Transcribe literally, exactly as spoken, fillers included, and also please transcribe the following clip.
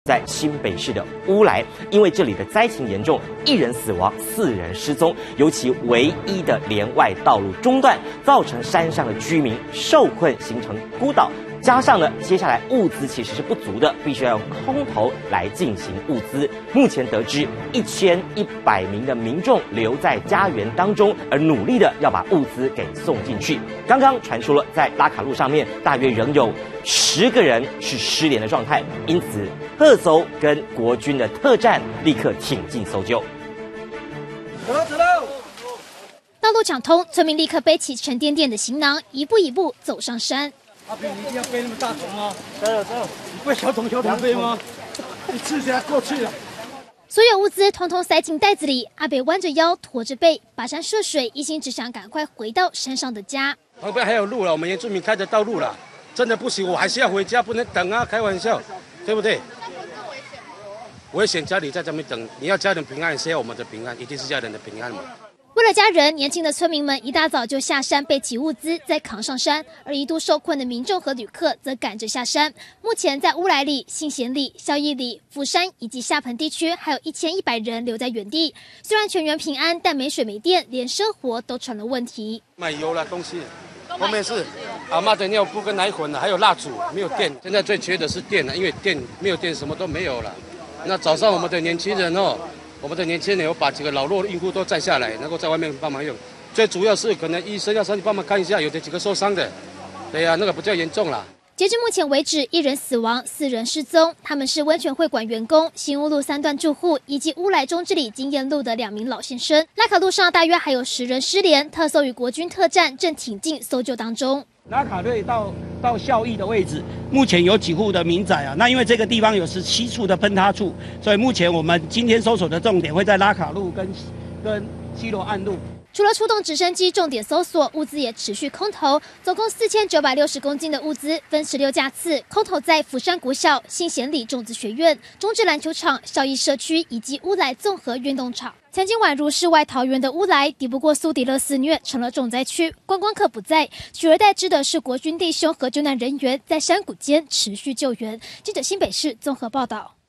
在新北市的乌来，因为这里的灾情严重，一人死亡，四人失踪，尤其唯一的连外道路中断，造成山上的居民受困，形成孤岛。加上呢，接下来物资其实是不足的，必须要用空投来进行物资。目前得知一千一百名的民众留在家园当中，而努力的要把物资给送进去。刚刚传出了在拉卡路上面，大约仍有十个人是失联的状态，因此特搜跟国军的特战立刻挺进搜救。 走喽走喽！ 道路抢通，村民立刻背起沉甸甸的行囊，一步一步走上山。 阿炳，你一定要背那么大桶吗？走了走了，你背小桶小桶背吗？一次就要过去了。 所有物资通通塞进袋子里，阿北弯着腰，驼着背，跋山涉水，一心只想赶快回到山上的家。 旁边还有路了，我们原住民开的道路了，真的不行，我还是要回家，不能等啊！开玩笑，对不对？危险，家里在这边等，你要家人平安，谁要我们的平安？一定是家人的平安嘛。 为了家人，年轻的村民们一大早就下山备起物资，再扛上山；而一度受困的民众和旅客则赶着下山。目前在乌来里、信贤里、孝义里、福山以及下盆地区，还有一千一百人留在原地。虽然全员平安，但没水没电，连生活都成了问题。 买油了东西，后面是阿嬷的尿布跟奶粉了，还有蜡烛，没有电。现在最缺的是电了，因为电没有电，什么都没有了。那早上我们的年轻人哦。 我们的年轻人有把几个老弱孕妇都载下来，能够在外面帮忙用。最主要是可能医生要上去帮忙看一下，有的几个受伤的，对呀、啊，那个比较严重啦。 截至目前为止，一人死亡，四人失踪。他们是温泉会馆员工、新屋路三段住户以及乌来中之里经验路的两名老先生。拉卡路上大约还有十人失联，特搜与国军特战正挺进搜救当中。 拉卡队到到孝义的位置，目前有几户的民宅啊。那因为这个地方有十七处的崩塌处，所以目前我们今天搜索的重点会在拉卡路跟跟西罗岸路。 除了出动直升机重点搜索，物资也持续空投，总共四千九百六十公斤的物资分十六架次空投在福山国小、信贤里种子学院、中智篮球场、孝义社区以及乌来综合运动场。 曾经宛如世外桃源的乌来，抵不过苏迪勒肆虐，成了重灾区。观光客不在，取而代之的是国军弟兄和救难人员在山谷间持续救援。记者新北市综合报道。